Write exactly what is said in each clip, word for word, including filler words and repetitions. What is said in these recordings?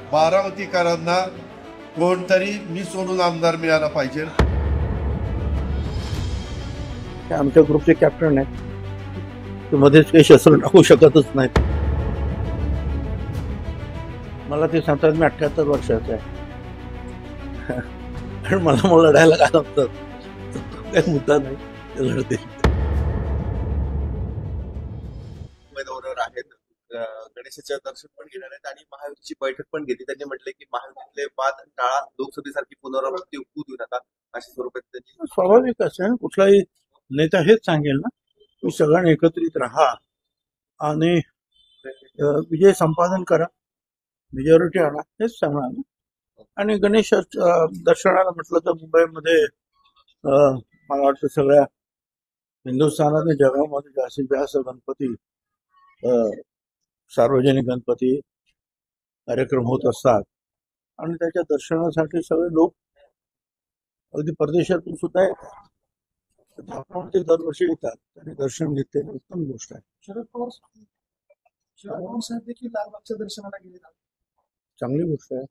बारामतीकरांना कोणतरी मी सोडून आमदार मिळाला पाहिजे. आमच्या ग्रुपचे कॅप्टन आहेत, ते मध्येच काही शस्त्र टाकू शकतच नाहीत. मला ते सांगतात मी अठ्ठ्याहत्तर वर्षाचा आहे आणि मला मला लढायला काय लागतं, काही मुद्दा नाही, ते लढते. उमेदवार आहेत, गणेशाच्या दर्शन पण घेणार आहेत आणि महायुतीची बैठक पण घेतली. त्यांनी म्हटले की महायुतीतले वाद टाळा, लोकसभेसारखी पुनरावृत्ती होऊ देऊ नका, अशा स्वरूपात त्यांनी. स्वाभाविक आहे, कुठलाही नेता हेच सांगेल ना, तुम्ही सगळ्यांनी एकत्रित राहा आणि विजय संपादन करा, मेजॉरिटी आणा, हेच सांगणार ना. आणि गणेश दर्शनाला म्हटलं तर मुंबईमध्ये मला वाटतं सगळ्या हिंदुस्थानात जगामध्ये जास्तीत जास्त गणपती, सार्वजनिक गणपती कार्यक्रम होत असतात आणि त्याच्या दर्शनासाठी सगळे लोक अगदी परदेशातून सुद्धा येतात. आपण ते दरवर्षी येतात आणि दर्शन घेते, उत्तम गोष्ट आहे. शरद पवार शरद पवार साहेब देखील लालबागच्या दर्शनाला गेले, चांगली गोष्ट आहे.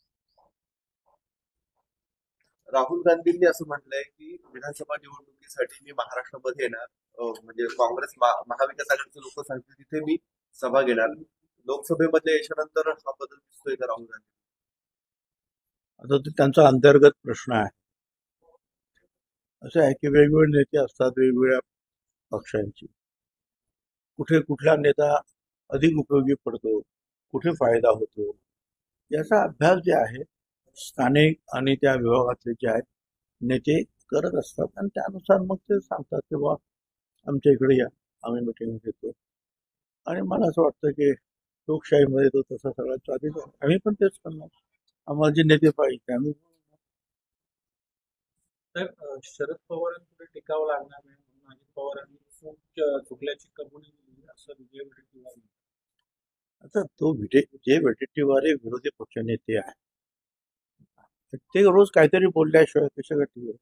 राहुल गांधींनी असं म्हटलंय की विधानसभा निवडणुकीसाठी मी महाराष्ट्रामध्ये येणार, म्हणजे काँग्रेस महाविकास आघाडीचे लोक सांगतील तिथे मी सभा घेणार. लोकसभेमध्ये याच्यानंतर हा बदल दिसतोय का राहुल गांधी? आता तो त्यांचा अंतर्गत प्रश्न आहे. असं आहे की वेगवेगळे नेते असतात वेगवेगळ्या पक्षांची. कुठे कुठला नेता अधिक उपयोगी पडतो, कुठे फायदा होतो, याचा अभ्यास जे आहे स्थानिक आणि त्या विभागातले जे आहेत नेते करत असतात आणि त्यानुसार मग ते सांगतात की बा आमच्या इकडे या, आम्ही मिटिंग घेतो. आणि मला असं वाटतं की लोकशाहीमध्ये तो तसा सगळा चालू आहे. आम्ही पण तेच करणार, आम्हाला जे नेते पाहिजे आम्ही. तर शरद पवारांपुढे टिकावं लागणार नाही म्हणून अजित पवारांनी चूक चुकल्याची कबुली दिली असं विजय वडेट्टीवार. आता तो विजय वडेट्टीवार हे विरोधी पक्ष नेते आहे, ते रोज काहीतरी बोलल्याशिवाय कशा गती.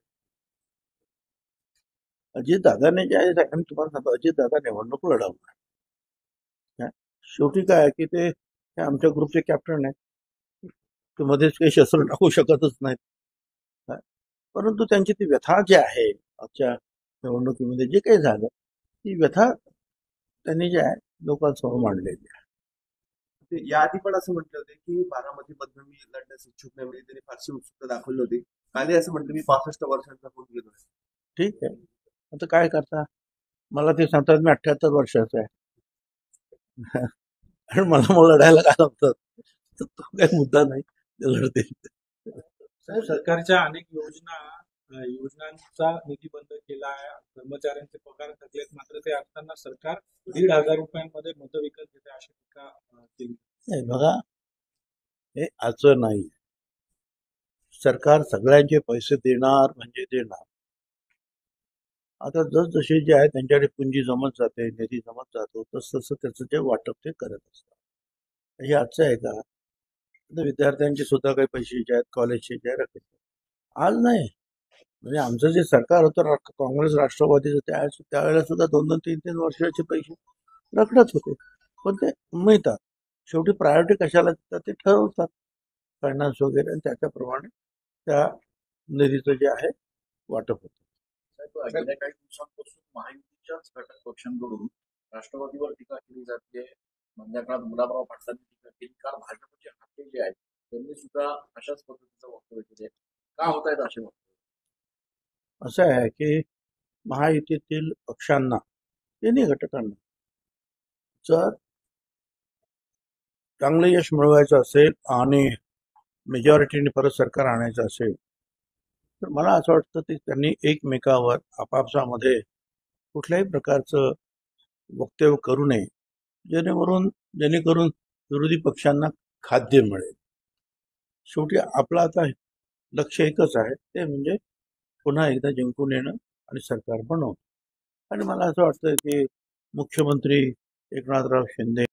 अजित दादाने जे आहे मी तुम्हाला सांगतो, अजित दादा निवडणूक लढवणार. शेवटी काय की ते आमच्या ग्रुपचे कॅप्टन आहेत, ते मध्येच काही शस्त्र टाकू शकतच नाहीत. परंतु त्यांची ती व्यथा जी आहे आजच्या निवडणुकीमध्ये जे काही झालं, ती व्यथा त्यांनी जे आहे लोकांसमोर मांडलेली आहे. याआधी पण असं म्हटलं होते की बारामती मधून मी लढण्यास इच्छुक नाही, म्हणजे त्यांनी फारशी उत्सुकता दाखवली होती. काल असं म्हटलं मी पासष्ट वर्षांचा होऊन गेलो. ठीक आहे, आता काय करता, मला ते सांगतात मी अठ्ठ्याहत्तर वर्षाचा आहे आणि मला मला लढायला काय लागतं, तो काही मुद्दा नाही, ते लढते. सरकारच्या अनेक योजना योजनांचा निधी बंद केला आहे, कर्मचाऱ्यांचे पगार थकलेत, मात्र ते असताना सरकार दीड हजार रुपयांमध्ये मत विकत घेते अशी टीका केली. बघा, हे आजचं नाही, सरकार सगळ्यांचे पैसे देणार म्हणजे देणार. आता जसजसे जे आहे त्यांच्याकडे पुंजी जमत जाते, निधी जमत जातो, तस तसं त्याचं जे वाटप ते करत असतात. हे आजचं आहे का? विद्यार्थ्यांचे सुद्धा काही पैसे जे आहेत कॉलेजचे जे रखत आज नाही. म्हणजे आमचं जे सरकार होतं काँग्रेस राष्ट्रवादीचं त्या त्यावेळेला सुद्धा दोन दोन तीन तीन वर्षाचे पैसे रखडत होते, पण ते मिळतात. शेवटी प्रायोरिटी कशाला देतात ते ठरवतात फायनान्स वगैरे, आणि त्याच्याप्रमाणे त्या निधीचं जे आहे वाटप होतं. गेल्या काही दिवसांपासून महायुतीच्याच घटक पक्षांकडून राष्ट्रवादीवर टीका केली जाते. मधल्या काळात गुलाबराव पाटलांनी टीका केली. काल भाजपचे हाते जे आहेत त्यांनी सुद्धा अशाच पद्धतीचं वक्तव्य केले. का होत आहेत असे वक्तव्य? असं आहे की महायुतीतील पक्षांना, तिन्ही घटकांना जर चांगलं यश मिळवायचं असेल आणि मेजॉरिटीने परत सरकार आणायचं असेल तर मला असं वाटतं की त्यांनी एकमेकावर आपापसामध्ये कुठल्याही प्रकारचं वक्तव्य करू नये, जेणेकरून जेणेकरून विरोधी पक्षांना खाद्य मिळेल. शेवटी आपलं आता लक्ष एकच आहे, ते म्हणजे पुन्हा एकदा जिंकून येणं आणि सरकार बनवणं. आणि मला असं वाटतं की मुख्यमंत्री एकनाथराव शिंदे